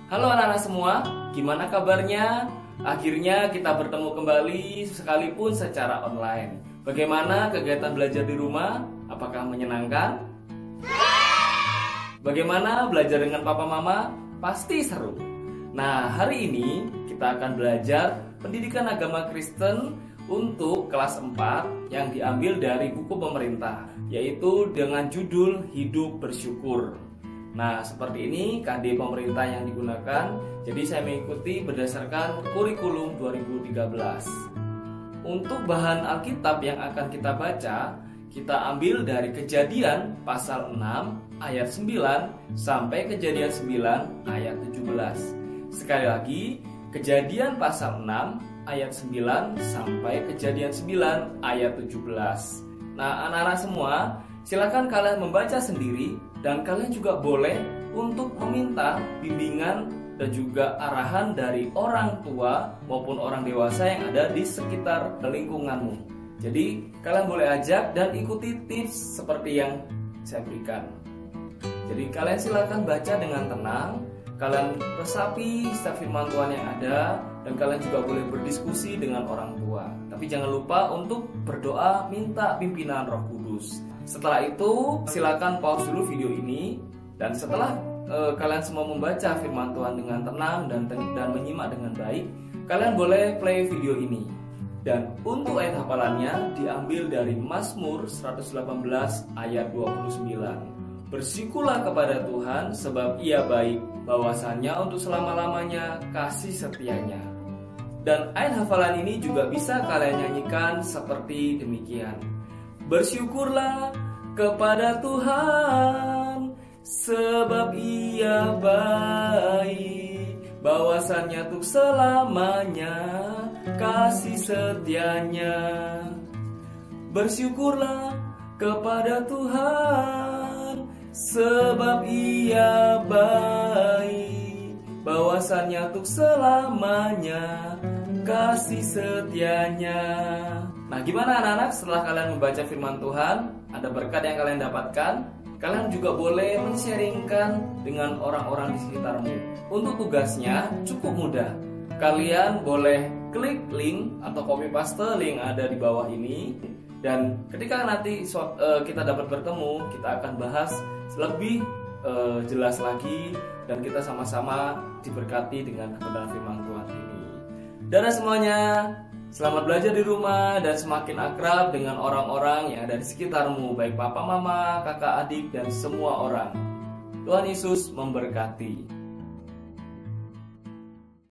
Halo anak-anak semua, gimana kabarnya? Akhirnya kita bertemu kembali sekalipun secara online. Bagaimana kegiatan belajar di rumah? Apakah menyenangkan? Bagaimana belajar dengan papa mama? Pasti seru. Nah, hari ini kita akan belajar pendidikan agama Kristen untuk kelas 4 yang diambil dari buku pemerintah, yaitu dengan judul Hidup Bersyukur. Nah, seperti ini KD pemerintah yang digunakan. Jadi saya mengikuti berdasarkan kurikulum 2013. Untuk bahan Alkitab yang akan kita baca, kita ambil dari Kejadian pasal 6 ayat 9 sampai Kejadian 9 ayat 17. Sekali lagi, Kejadian pasal 6 ayat 9 sampai Kejadian 9 ayat 17. Nah, anak-anak semua, silakan kalian membaca sendiri dan kalian juga boleh untuk meminta bimbingan dan juga arahan dari orang tua maupun orang dewasa yang ada di sekitar lingkunganmu. Jadi kalian boleh ajak dan ikuti tips seperti yang saya berikan. Jadi kalian silakan baca dengan tenang, kalian resapi setiap firman Tuhan yang ada, dan kalian juga boleh berdiskusi dengan orang tua. Tapi jangan lupa untuk berdoa minta pimpinan Roh Kudus. Setelah itu silakan pause dulu video ini, dan setelah kalian semua membaca firman Tuhan dengan tenang dan menyimak dengan baik, kalian boleh play video ini. Dan untuk ayat hafalannya diambil dari Mazmur 118 ayat 29. Bersyukurlah kepada Tuhan sebab Ia baik, bahwasannya untuk selama-lamanya kasih setianya. Dan ayat hafalan ini juga bisa kalian nyanyikan seperti demikian. Bersyukurlah kepada Tuhan sebab Ia baik, bahwasannya untuk selamanya kasih setianya. Bersyukurlah kepada Tuhan sebab Ia baik, bahwasannya untuk selamanya kasih setianya. Nah, gimana anak-anak setelah kalian membaca firman Tuhan? Ada berkat yang kalian dapatkan? Kalian juga boleh men-sharingkan dengan orang-orang di sekitarmu. Untuk tugasnya cukup mudah. Kalian boleh klik link atau copy paste link ada di bawah ini. Dan ketika nanti kita dapat bertemu, kita akan bahas lebih jelas lagi, dan kita sama-sama diberkati dengan kebenaran firman Tuhan ini. Dadah semuanya, selamat belajar di rumah dan semakin akrab dengan orang-orang yang ada di sekitarmu, baik papa, mama, kakak, adik, dan semua orang. Tuhan Yesus memberkati.